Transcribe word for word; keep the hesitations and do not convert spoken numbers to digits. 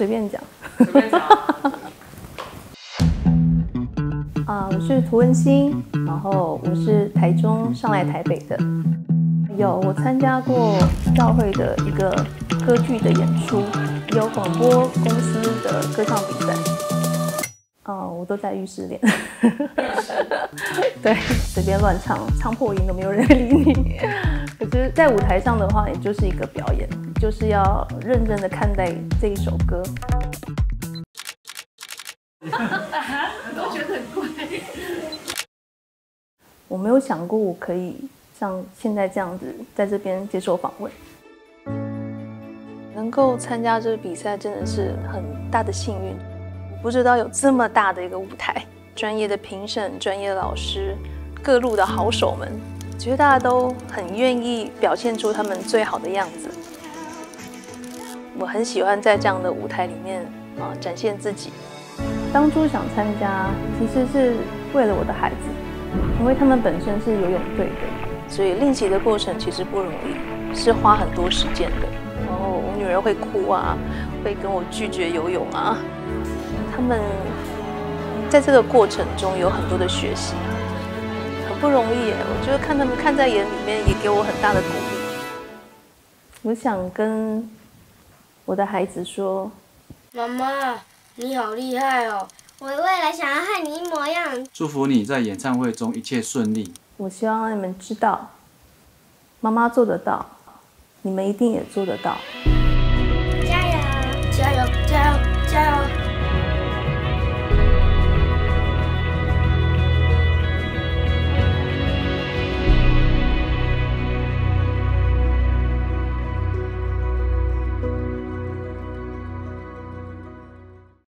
随便讲。 随便讲。 啊，我是涂文心，然后我是台中上来台北的。有我参加过教会的一个歌剧的演出，有广播公司的歌唱比赛。哦，我都在浴室练。对，随便乱唱，唱破音都没有人理你。可是，在舞台上的话，也就是一个表演，就是要认真的看待这一首歌。 都觉得很贵。 我没有想过我可以像现在这样子在这边接受访问，能够参加这个比赛真的是很大的幸运。不知道有这么大的一个舞台，专业的评审、专业的老师、各路的好手们，觉得大家都很愿意表现出他们最好的样子。我很喜欢在这样的舞台里面啊展现自己。当初想参加，其实是为了我的孩子，因为他们本身是游泳队的，所以练习的过程其实不容易，是花很多时间的。然后我女儿会哭啊，会跟我拒绝游泳啊。他们在这个过程中有很多的学习，很不容易耶。我觉得看他们看在眼里面，也给我很大的鼓励。我想跟我的孩子说：“ 妈妈，你好厉害哦！我未来想要和你一模一样。 祝福你在演唱会中一切顺利。 我希望你们知道，妈妈做得到，你们一定也做得到。”